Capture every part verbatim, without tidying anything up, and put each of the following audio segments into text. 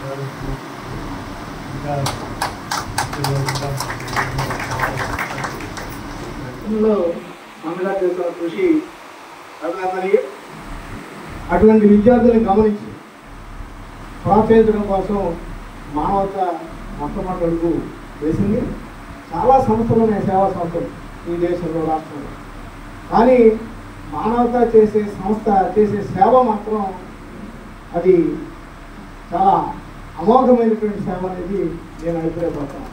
అమ్మగారు చేస్తున్న కృషి అభినందనీయం. అటువంటి విద్యార్థులను గమనించి ప్రోత్సహించడం కోసం మానవత మొట్టమొదటి అడుగు వేసింది. చాలా సంస్థలు ఉన్నాయి, సేవా సంస్థలు ఈ దేశంలో, రాష్ట్రంలో. కానీ మానవత చేసే సంస్థ చేసే సేవ మాత్రం అది చాలా అమోఘమైనటువంటి సేవ అనేది నేను అభిప్రాయపడతాను.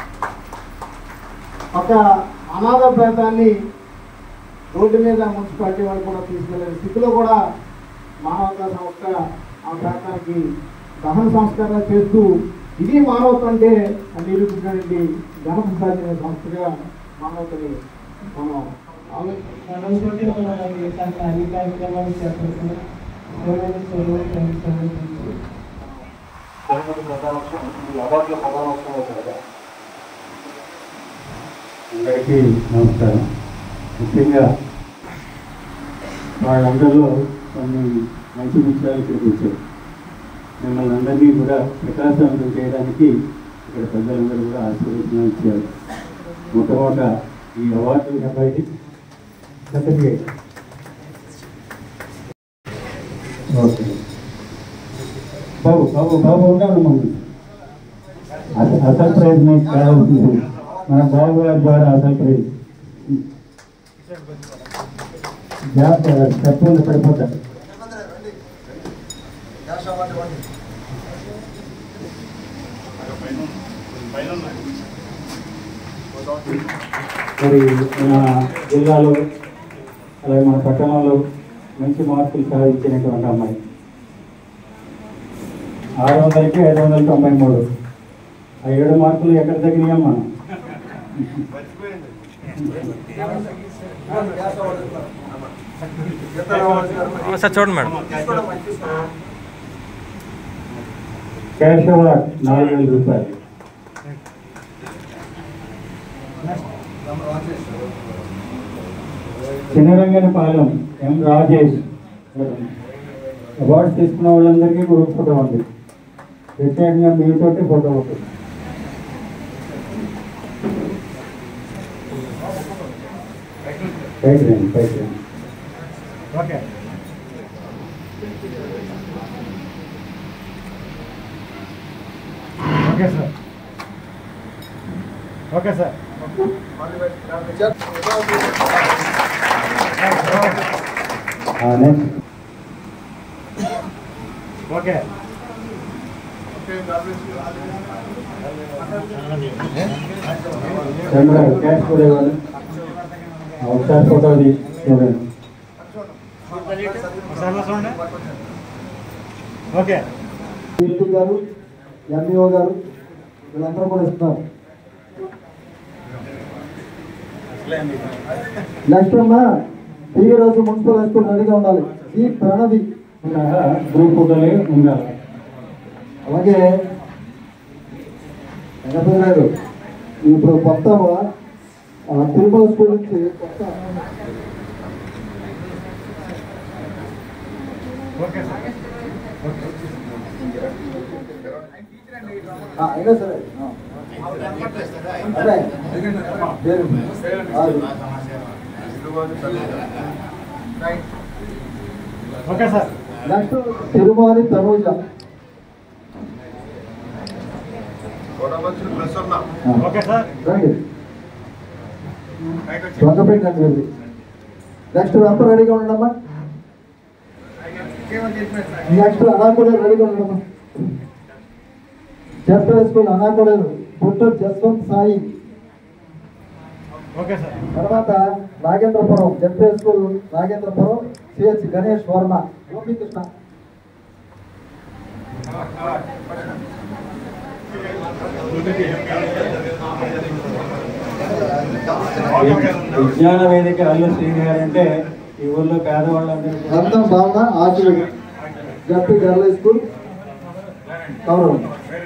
ఒక అనాథ ప్రాంతాన్ని రోడ్డు మీద మున్సిపాలిటీ వాళ్ళు కూడా తీసుకెళ్ళే స్థితిలో కూడా మానవతా సంస్థ ఆ ప్రాంతానికి దహన సంస్కారాలు చేస్తూ ఇది మానవత అంటే నిరూపించినటువంటి ఘనత సాధించిన సంస్థగా మానవతని మనం అన్ని కార్యక్రమాలు చేపడుతున్నాం. అందరికీ నమస్కారం. ముఖ్యంగా వాళ్ళందరిలో కొన్ని మంచి విషయాలు చూపించారు. మిమ్మల్ని అందరినీ కూడా ప్రకాశవంతం చేయడానికి ఇక్కడ పెద్దలందరూ కూడా ఆశీర్వచనం ఇచ్చారు. మొట్టమొదట ఈ అవార్డు అబ్బాయికి సర్టిఫికేట్ ఓకే బాబు బాబు బాబు ఉన్నాడు. మమ్మల్ని అసలు ప్రైజ్ మీకు కావాల్సింది మన బాబు గారి ద్వారా అసలు ప్రైజ్ చెప్పండి పడిపోతారు. మరి మన జిల్లాలో అలాగే మన పట్టణంలో మంచి మార్కులు సాధించినటువంటి అమ్మాయి ఆరు వందలకి ఐదు వందల తొంభై మూడు ఆ ఏడు మార్కులు ఎక్కడ తగ్గినాయమ్మా? సార్ చూడండి మేడం. క్యాష్ అవార్డ్ నాలుగు వేల రూపాయలు. చిన్నరంగనపాలెం ఎం రాజేష్ అవార్డు తీసుకున్న వాళ్ళందరికీ గ్రూప్ ఫోటో ఉంది. ప్రత్యేకంగా మీతోటి ఫోటో ఉంటుంది. పైకి రండి పైకి రండి. Okay okay sir okay sir next okay Chandrababu cash కూడా ఇవ్వాలి. ఒకసారి ఫోటో చూడండి. ఓకే డిఎల్టీ గారు, ఎంఈఓ గారు వీళ్ళందరూ కూడా ఇస్తున్నారు. నెక్స్ట్ అమ్మా ఈ రోజు మున్సిపల్ హై స్కూల్ రెడీగా ఉండాలి. ఈ ప్రణవి గ్రూప్ ఫోటోలే ఉండాలి. అలాగే వెంకటరావు గారు ఇప్పుడు కొత్త తిరుమల స్కూల్ నుంచి కొత్త అయినా సరే అదే okay sir next Tirumala Tanuja okay sir రండి రంగపేట. నెక్స్ట్ అంతా రెడీగా ఉండమ్మా. నెక్స్ట్ అనాకోడేరు రెడీగా ఉండమ్మా. ZP school Anakoderu Puttur Jaswanth Sai. Okay sir తర్వాత Nagendrapuram ZP school Nagendrapuram CH Ganesh Varma Gopikrishna. Vignana Vedika Allu శ్రీగారు అంటే ఈ ఊళ్ళో పేదవాళ్ళందరూ అర్థం భావన ఆచరణ జెడ్పీ గర్ల్ స్కూల్ కౌరవం.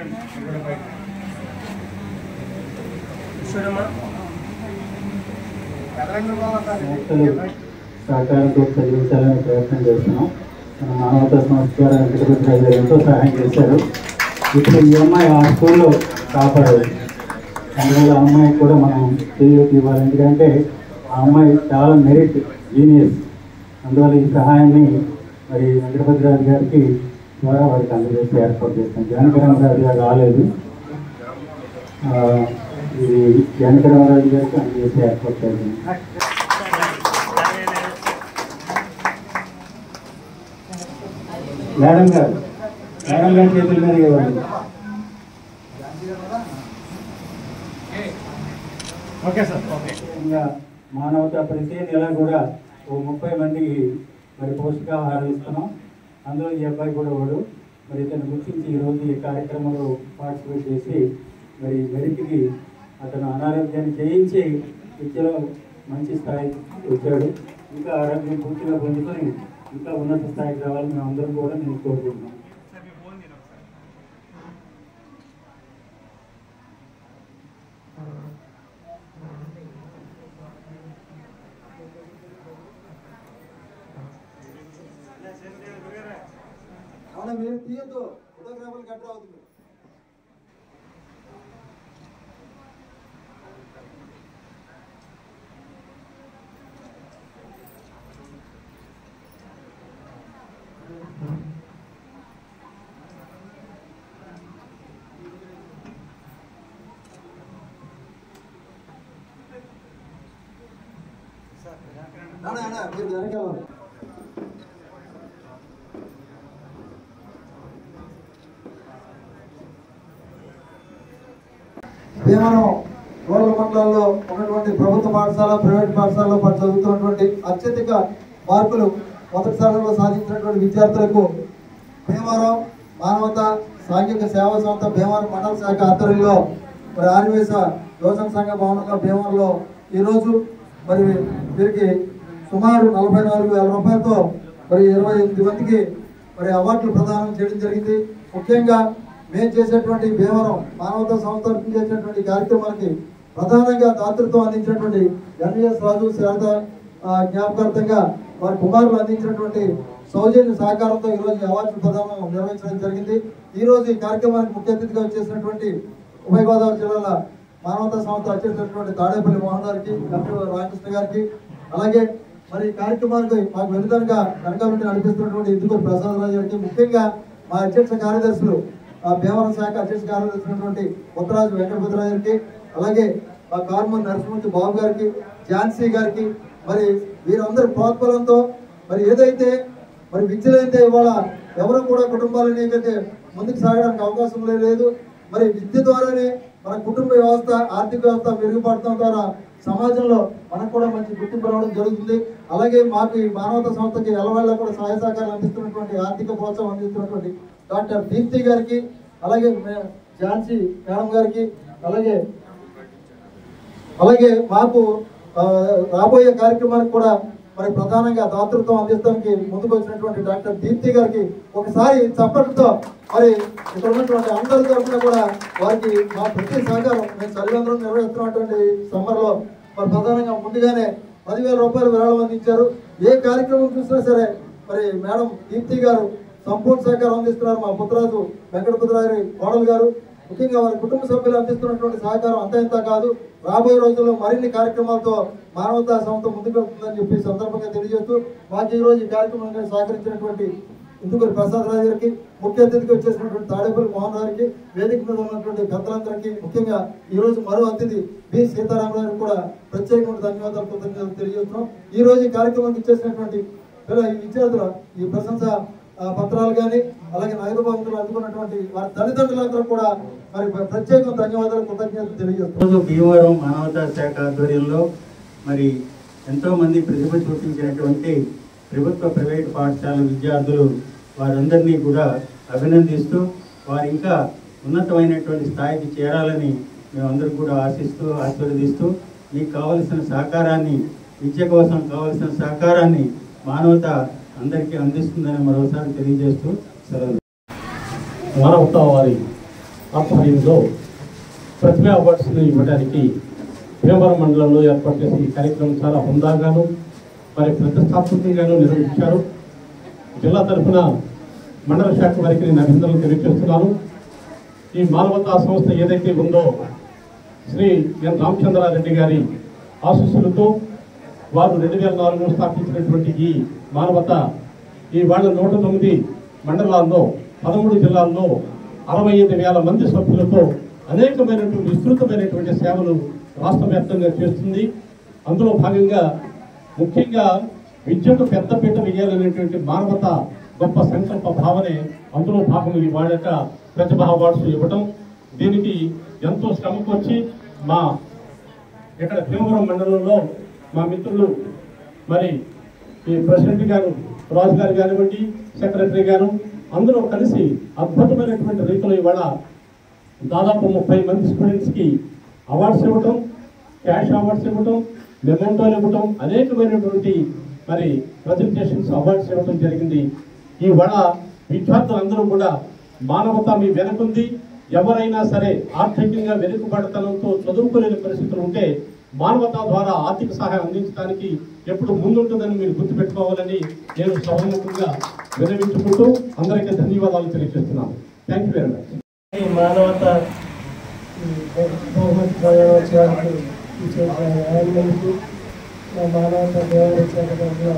సహకారంతో చదివించాలని ప్రయత్నం చేస్తున్నాం. మన మానవతా సంస్థ ద్వారా వెంకటపతి గారు ఎంతో సహాయం చేశారు. ఇప్పుడు ఈ అమ్మాయి ఆ స్కూల్లో కాపాడదు. అందువల్ల ఆ అమ్మాయికి కూడా మనం చేయూత ఇవ్వాలి. ఎందుకంటే ఆ అమ్మాయి చాలా మెరిట్ జీనియస్. అందువల్ల ఈ సహాయాన్ని మరి వెంకటపతిరాజు గారికి ద్వారా వారికి అందజేసి ఏర్పాటు చేస్తాం. జానకరామరాజు గారు రాలేదు, ఇది జానకరామరాజు గారికి అందజేసి ఏర్పాటు చేస్తాం. మేడం గారు మేడం గారి చేతుల మీద ఇవ్వండి. Okay sir. ఓకే. ఇంకా మానవతా ప్రతి నెల కూడా ఓ ముప్పై మందికి మరి పోషకాహారం ఇస్తున్నాం. అందులో ఈ అబ్బాయి కూడా వాడు మరి ఇతను గుర్తించి ఈరోజు ఈ కార్యక్రమంలో పార్టిసిపేట్ చేసి మరి మెరిట్కి అతను అనారోగ్యాన్ని జయించి విద్యలో మంచి స్థాయికి వచ్చాడు. ఇంకా ఆరోగ్యం పూర్తిగా పొందుకొని ఇంకా ఉన్నత స్థాయికి రావాలని మేము అందరం కూడా నేను కోరుకుంటున్నాం. మీరు తీయద్దు, ఫోటోగ్రాఫర్లు గట్రా అవుతుంది. మీరు వెనకాల భీమవరం రూరల్ మండలాల్లో ఉన్నటువంటి ప్రభుత్వ పాఠశాల, ప్రైవేట్ పాఠశాలలో చదువుతున్నటువంటి అత్యధిక మార్కులు మొదటి స్థానంలో సాధించినటువంటి విద్యార్థులకు భీమవరం మానవత సాంఘిక సేవా సంస్థ భీమవరం మండల శాఖ ఆధ్వర్యంలో మరి ఆర్వేశ యువజన సంఘ భవనంలో భీమవరంలో ఈరోజు మరి వీరికి సుమారు నలభై నాలుగు వేల రూపాయలతో మరి ఇరవై ఎనిమిది మందికి మరి అవార్డులు ప్రదానం చేయడం జరిగింది. ముఖ్యంగా మేము చేసేటువంటి భీమవరం మానవతా సంస్థ చేసేటువంటి కార్యక్రమానికి ప్రధానంగా దాతృత్వం అందించినటువంటి ఎన్విఎస్ రాజు శారద జ్ఞాపకార్థంగా వారి కుమారులు అందించినటువంటి సౌజన్య సహకారంతో ఈరోజు అవార్డు ప్రదానం నిర్వహించడం జరిగింది. ఈ రోజు ఈ కార్యక్రమానికి ముఖ్య అతిథిగా వచ్చేసినటువంటి ఉభయ గోదావరి జిల్లాల మానవతా సంస్థ వచ్చేసినటువంటి తాడేపల్లి మోహన్ గారికి, డాక్టర్ రామకృష్ణ గారికి, అలాగే మరి ఈ కార్యక్రమానికి మాకు వెనుదనగా వెనకాలంటే నడిపిస్తున్నటువంటి ఇందుకూరు ప్రసాద్ రాజు గారికి, ముఖ్యంగా మా అధ్యక్ష కార్యదర్శులు భీమవరం శాఖ అధ్యక్ష కార్యదర్శి ఉత్తరాజు వెంకటపతిరాజు గారికి, అలాగే మా కార్మూర్ నరసింహమూర్తి బాబు గారికి, ఝాన్సీ గారికి, మరి వీరందరి ప్రోత్బలంతో మరి ఏదైతే మరి విద్యలైతే ఇవాళ ఎవరు కూడా కుటుంబాలని ఏదైతే ముందుకు సాగడానికి అవకాశం లేదు. మరి విద్య ద్వారానే మన కుటుంబ వ్యవస్థ, ఆర్థిక వ్యవస్థ మెరుగుపడటం ద్వారా సమాజంలో మనకు కూడా మంచి గుర్తింపు రావడం జరుగుతుంది. అలాగే మాకు ఈ మానవతా సంస్థకి ఎలవేళ కూడా సహాయ సహకారాలు అందిస్తున్నటువంటి, ఆర్థిక ప్రోత్సాహం అందిస్తున్నటువంటి డాక్టర్ దీప్తి గారికి, అలాగే ఝాన్సీ మేడం గారికి, అలాగే అలాగే మాకు రాబోయే కార్యక్రమానికి కూడా మరి ప్రధానంగా దాతృత్వం అందించడానికి ముందుకు వచ్చినటువంటి డాక్టర్ దీప్తి గారికి ఒకసారి చప్పట్లతో మరి ఇక్కడ ఉన్నటువంటి అందరి తరఫున కూడా వారికి మా ప్రతి సహకారం మేము చలివేంద్రం నిర్వహిస్తున్నటువంటి సమ్మర్లో మరి ప్రధానంగా ముందుగానే పదివేల రూపాయలు విరాళం అందించారు. ఏ కార్యక్రమం చూసినా సరే మరి మేడం దీప్తి గారు సంపూర్ణ సహకారం అందిస్తున్నారు. మా పుత్రరాజు వెంకటపతిరాజు కోడలు గారు, ముఖ్యంగా వారి కుటుంబ సభ్యులు అందిస్తున్నటువంటి సహకారం అంత ఇంత కాదు. రాబోయే రోజుల్లో మరిన్ని కార్యక్రమాలతో మానవతా సంస్థ ముందుకు వెళ్తుందని చెప్పి సందర్భంగా తెలియజేస్తూ మాకు ఈ రోజు ఈ కార్యక్రమాన్ని సహకరించినటువంటి ఇందుకూరు ప్రసాద్ రాజు గారికి, ముఖ్య అతిథికి వచ్చేసినటువంటి తాడేపల్లి మోహన్ గారికి, వేదిక మీద ఉన్నటువంటి పెద్దలందరికీ, ముఖ్యంగా ఈ రోజు మరో అతిథి బి సీతారామరావు గారికి కూడా ప్రత్యేకమైన ధన్యవాదాలు కృతజ్ఞతలు తెలియజేస్తున్నాం. ఈ రోజు ఈ కార్యక్రమానికి ఇచ్చేసినటువంటి విద్యార్థుల ఈ ప్రశంస పత్రాలు కానీ అలాగే నగదు బాధితులు అందుకున్నటువంటి వారి తల్లిదండ్రులందరూ కూడా మరి ప్రత్యేక ధన్యవాదాలు కృతజ్ఞతలు తెలియజేస్తున్నారు. భీమవరం మానవతా శాఖ ఆధ్వర్యంలో మరి ఎంతో మంది ప్రతిభ చూపించినటువంటి ప్రభుత్వ ప్రైవేట్ పాఠశాల విద్యార్థులు వారందరినీ కూడా అభినందిస్తూ వారు ఇంకా ఉన్నతమైనటువంటి స్థాయికి చేరాలని మేమందరూ కూడా ఆశిస్తూ ఆశీర్వదిస్తూ మీకు కావలసిన సహకారాన్ని, విద్య కోసం కావలసిన సహకారాన్ని మానవత అందరికీ అందిస్తుందని మరోసారి తెలియజేస్తూ సెలవు. మానవతా వారి ఆధ్వర్యంలో ప్రతిభా అవార్డ్స్ను ఇవ్వడానికి భీమవరం మండలంలో ఏర్పాటు చేసిన ఈ కార్యక్రమం చాలా హుందాగాను మరి ప్రతిష్టాత్మకంగాను నిర్వహించారు. జిల్లా తరఫున మండల శాఖ వారికి నేను అభినందనలు తెలియజేస్తున్నాను. ఈ మానవతా సంస్థ ఏదైతే ఉందో శ్రీ ఎన్ రామచంద్రారెడ్డి గారి ఆశీస్సులతో వారు రెండు వేల నాలుగులో స్థాపించినటువంటి ఈ మానవత ఈ వాళ్ళ నూట తొమ్మిది మండలాల్లో పదమూడు జిల్లాల్లో అరవై ఐదు వేల మంది సభ్యులతో అనేకమైనటువంటి విస్తృతమైనటువంటి సేవలు రాష్ట్ర వ్యాప్తంగా చేస్తుంది. అందులో భాగంగా ముఖ్యంగా విద్యకు పెద్దపీట వేయాలనేటువంటి మానవత గొప్ప సంకల్ప భావనే అందులో భాగం ఈ వాళ్ళ యొక్క ప్రతిభా అవార్డ్స్ ఇవ్వటం. దీనికి ఎంతో శ్రమకు వచ్చి మా ఇక్కడ భీమవరం మండలంలో మా మిత్రులు మరి ఈ ప్రెసిడెంట్ గారు రాజు గారు కానివ్వండి, సెక్రటరీ గారు అందరూ కలిసి అద్భుతమైనటువంటి రీతిలో ఇవాళ దాదాపు ముప్పై మంది స్టూడెంట్స్కి అవార్డ్స్ ఇవ్వటం, క్యాష్ అవార్డ్స్ ఇవ్వటం, మెమోంటోలు ఇవ్వటం, అనేకమైనటువంటి మరి ప్రజెంటేషన్స్ అవార్డ్స్ ఇవ్వటం జరిగింది. ఈ వాళ్ళ విద్యార్థులందరూ కూడా మానవత మీ వెనుకుంది. ఎవరైనా సరే ఆర్థికంగా వెనుకబడతనంతో చదువుకోలేని పరిస్థితులు ఉంటే మానవత ద్వారా ఆర్థిక సహాయం అందించడానికి ఎప్పుడు ముందుంటుందని మీరు గుర్తుపెట్టుకోవాలని నేను సభముఖంగా విన్నవించుకుంటూ అందరికీ ధన్యవాదాలు తెలియజేస్తున్నాను. Thank you very much. మానవత బహుమతి ప్రయోజనానికి ఇచ్చేందుకు మా మానవత దేవాలయ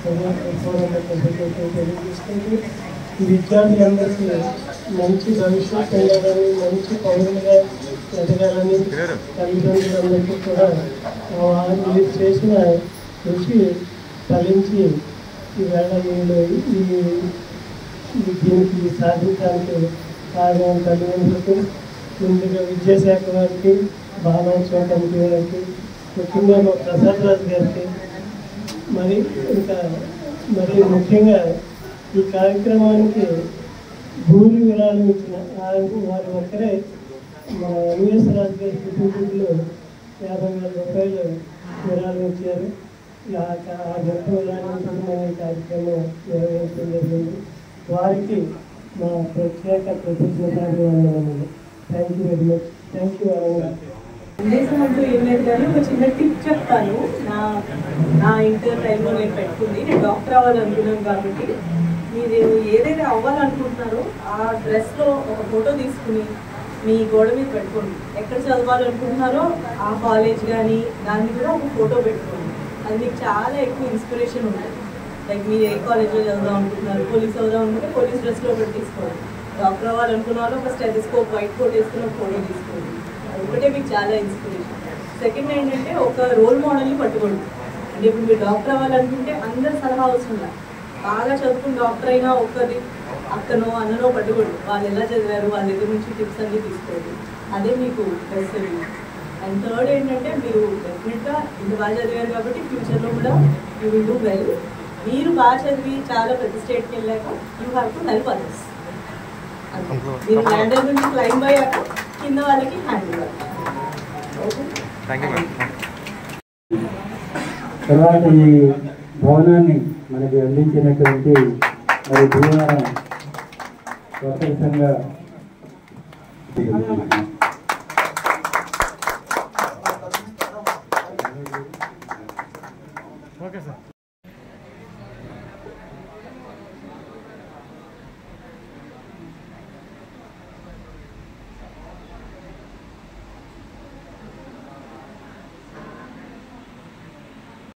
తెలియజేసుకుంటూ విద్యార్థులందరికీ మంచి భవిష్యత్తు ఉండాలని, మంచి పౌరులుగా ఎదగాలని తల్లిదండ్రులందరికీ కూడా మీరు చేసిన కృషి ఫలించి ఈవేళ వీళ్ళు ఈ దీనికి సాధించడానికి కారణం తల్లిదండ్రులకు, ముందుగా విద్యాశాఖ వారికి, బాలోత్సవ కమిటీ వారికి, ముఖ్యంగా మా ప్రసాద్ రాజు గారికి, మరి ఇంకా మరి ముఖ్యంగా ఈ కార్యక్రమానికి భూమి విరాళం ఇచ్చిన వారి ఒక్కరే మన ఎంఎస్ రాజు గారి కుటుంబంలో యాభై వేల రూపాయలు విరాళం ఇచ్చారు. ఆ గొప్ప విరాళంతో మనం ఈ కార్యక్రమం నిర్వహించడం జరిగింది. వారికి మా ప్రత్యేక కృతజ్ఞతలు. Thank you very much. Thank you. సందేశం అంటూ ఏం లేదు కానీ ఒక చిన్న టిప్ చెప్తాను. నా నా ఇంటర్ టైంలో నేను పెట్టుకుంది. నేను డాక్టర్ అవ్వాలనుకున్నాను కాబట్టి మీరు ఏదైతే అవ్వాలనుకుంటున్నారో ఆ డ్రెస్లో ఒక ఫోటో తీసుకుని మీ గోడ మీద పెట్టుకోండి. ఎక్కడ చదవాలనుకుంటున్నారో ఆ కాలేజ్ కానీ దాన్ని కూడా ఒక ఫోటో పెట్టుకోండి. అది మీకు చాలా ఎక్కువ ఇన్స్పిరేషన్ ఉంటుంది. లైక్ మీరు ఏ కాలేజ్లో చదువుదాం అనుకుంటున్నారు, పోలీస్ చదువుదాం అనుకుంటే పోలీస్ డ్రెస్లో ఒకటి తీసుకోండి. డాక్టర్ అవ్వాలనుకున్న వాళ్ళు ఒక స్టెథోస్కోప్ వైట్ కోట్ వేసుకుని ఒక ఫోటో తీసుకోండి. అది ఒకటే మీకు చాలా ఇన్స్పిరేషన్. సెకండ్ ఏంటంటే ఒక రోల్ మోడల్ని పట్టుకోండి. అంటే ఇప్పుడు మీరు డాక్టర్ అవ్వాలనుకుంటే అందరి సలహా అవసరం లేదు. బాగా చదువుకుని డాక్టర్ అయినా ఒక్కరి అక్కనో అన్ననో పట్టుకోండి. వాళ్ళు ఎలా చదివారు, వాళ్ళ దగ్గర నుంచి టిప్స్ అన్నీ తీసుకోండి. అదే మీకు బెస్ట్ సర్వీస్. అండ్ థర్డ్ ఏంటంటే మీరు డెఫినెట్గా ఇంత బాగా చదివారు కాబట్టి ఫ్యూచర్లో కూడా యూ విల్ డూ వెల్. మీరు బాగా చదివి చాలా పెద్ద స్టేట్కి వెళ్ళాక you have to help others. మీరు ల్యాండర్ నుంచి క్లైంబ్ అయ్యాక కింద వాళ్ళకి హ్యాండ్ ఇవ్వాలి. తర్వాత ఈ భవనాన్ని మనకి అందించినటువంటి మరి భీమవరం స్వతంత్రంగా